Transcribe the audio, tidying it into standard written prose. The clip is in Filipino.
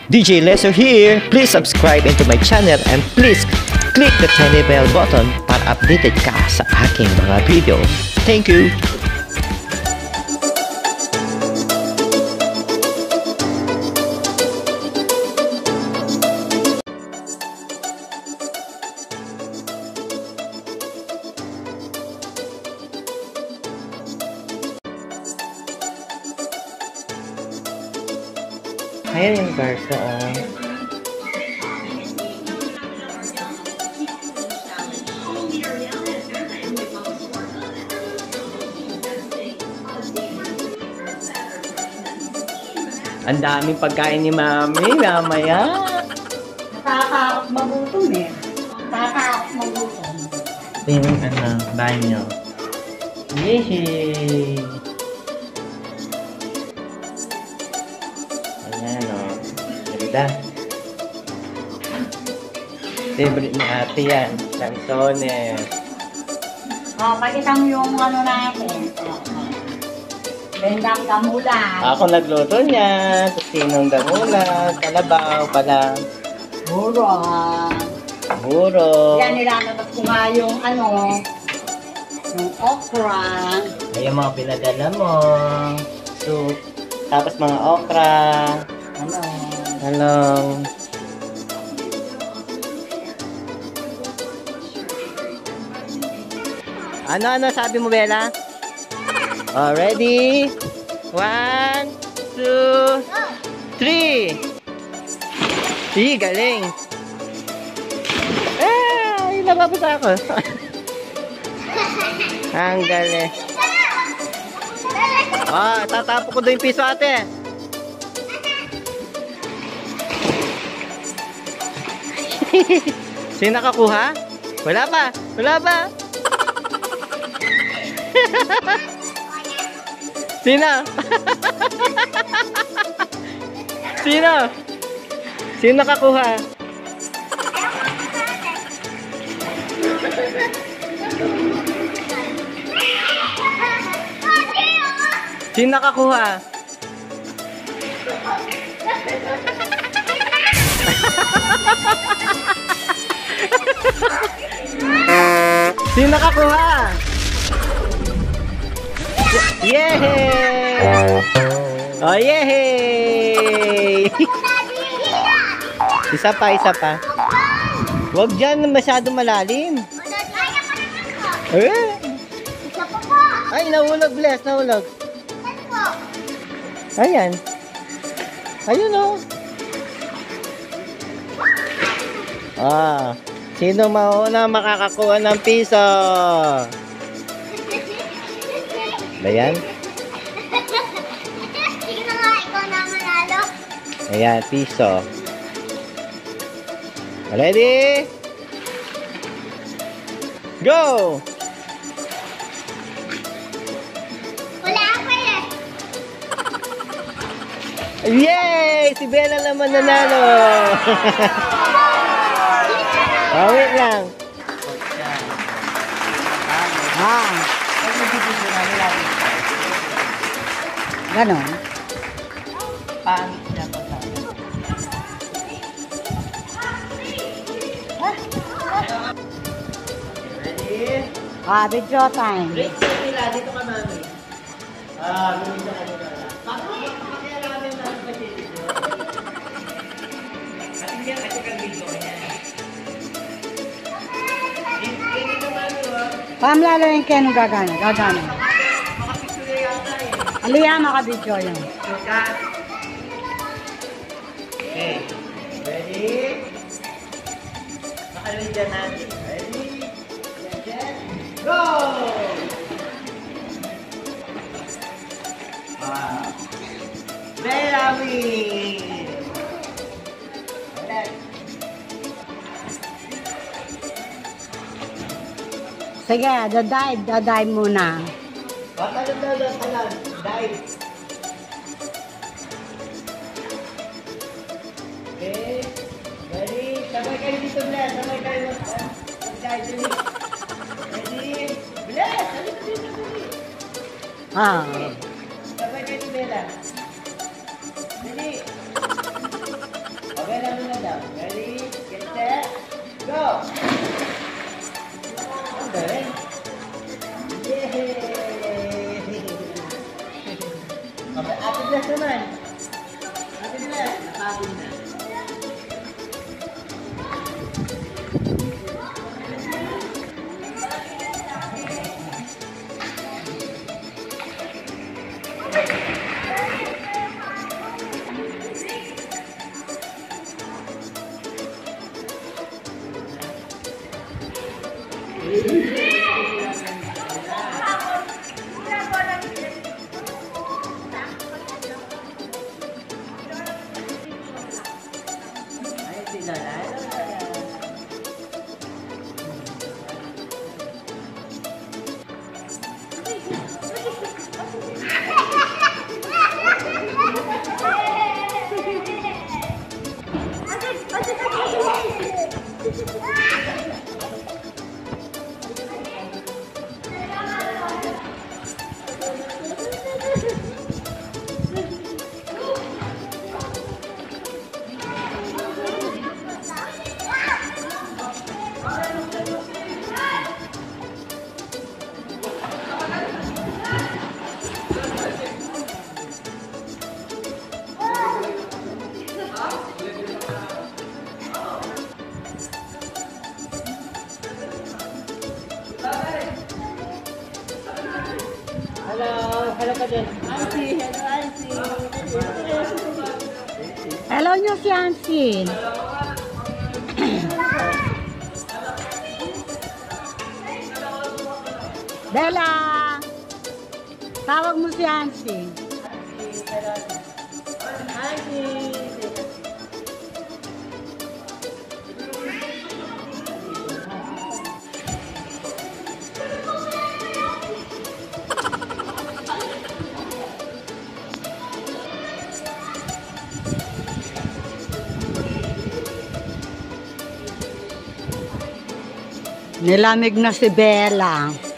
DJ Lessur here. Please subscribe into my channel and please click the tiny bell button para updated ka sa aking mga video. Thank you. Ayan yung garsa, oh. Ang daming pagkain ni Mami, mamaya. Nakakaakot magutom eh. Nakakaakot magutom. Ito yung bahay nyo. Yehey! Ayan, oh. Ganda. Favorite ni ate yan. Lansones. Pakita mo yung ano natin. Bendang damulan. Ako nagluto niya. Sinong damulan. Kalabaw pala. Buro. Buro. Yan nilalabas ko nga yung ano. Yung okra. Ayan mga pinadala mo. Soup. Tapos mga okra. Hello. Ano sabi mo, Bella? Oh, ready? 1, 2, 3. Sige, galing. Ay, nababasa ako. Ang galing. Ah, tatapo ko doon yung piso, ate. Sino nakakuha? Wala pa. Wala pa. Sino? Sino? Sino nakakuha? Sino nakakuha? Sino nakakuha? Yehey! Oh, yehey! Isa pa. Huwag dyan masyado malalim. Ay, nahulog, Bless, nahulog. Ayan. Ayun, oh. Ah, sino mauna makakakuha ng piso? Ayan. Sige na nga, ikaw na manalo. Ayan, piso. Ready? Go! Wala pa eh. Yay! Si Bella naman nanalo! Oh, wait lang. Ganon. Pangit niya pa sa akin. Ready? Video time. Break sa nila. Dito ka, Mami. Dito ka nila. Pakaya namin na ang pagkilito. At hindi yan kasi kaldito ka niya. Hindi ka, Mami, Pamlalo yung keno gagana. makapicture yata eh. Aliya maka-video yun. Cut. Okay. Ready? Makalawin dyan natin. Ready? Set. Go! Wow. Bella win! Sige, dadive muna. Talag. Dive. Okay. Ready? Sabay kayo dito, Bless. Sabay kayo mag-dive dito. Ready? Bless! Halika dito, dali. Sabay kayo, Bella. Dali. lang. Ready, get set, go! Ang galing. Yay! Okay, Ate Bless naman. Ate Bless, napagod na. Hello ka dyan. Auntie, hello Auntie. Hello nyo si Auntie. Bella! Tawag mo si Auntie. Auntie. Nilamig na si Bella.